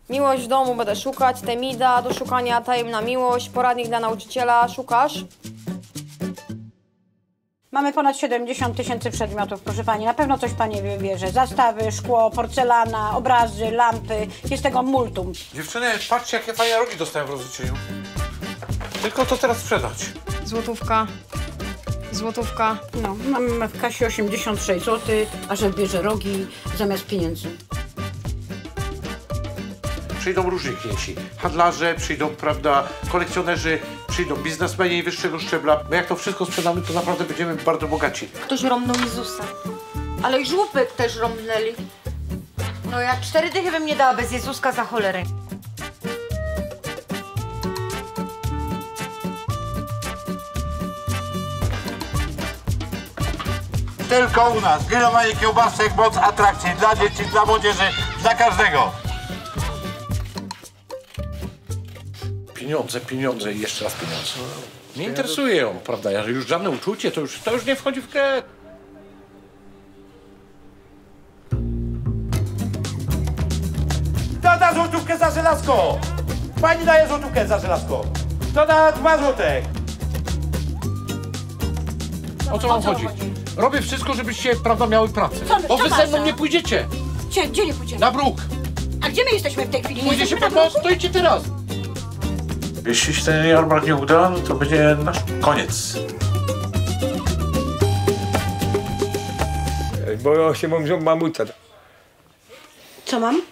Miłość w domu będę szukać, Temida do szukania, tajemna miłość, poradnik dla nauczyciela, szukasz? Mamy ponad 70 000 przedmiotów, proszę pani. Na pewno coś pani wybierze. Zastawy, szkło, porcelana, obrazy, lampy. Jest tego multum. Dziewczyny, patrzcie, jakie fajne rogi dostałem w rozliczeniu. Tylko to teraz sprzedać. Złotówka. Złotówka. No, mamy w kasie 86 zł, a że bierze rogi zamiast pieniędzy. Przyjdą różni klienci. Handlarze, przyjdą, prawda, kolekcjonerzy, przyjdą biznesmeni wyższego szczebla. My jak to wszystko sprzedamy, to naprawdę będziemy bardzo bogaci. Ktoś romnął Jezusa. Ale i żłóbek też romnęli. No ja 4 dychy bym nie dała bez Jezuska za cholerę. Tylko u nas. Grillowanie kiełbasek, moc atrakcji dla dzieci, dla młodzieży, dla każdego. Pieniądze i jeszcze raz pieniądze. Nie interesuje ją, prawda? Jeżeli już żadne uczucie, to już nie wchodzi w grę. Kto da złotówkę za żelazko? Pani daje złotówkę za żelazko. Kto da 2 złote? O co wam chodzi? Robię wszystko, żebyście, prawda, miały pracę. Bo wy ze mną nie pójdziecie. Gdzie nie pójdziemy? Na bruk. A gdzie my jesteśmy w tej chwili? Pójdziecie Jesteśmy na pewno, bloku? stoicie teraz. Jeśli się ten jarmark nie uda, to będzie nasz koniec. Bo się mam mamuta. Co mam?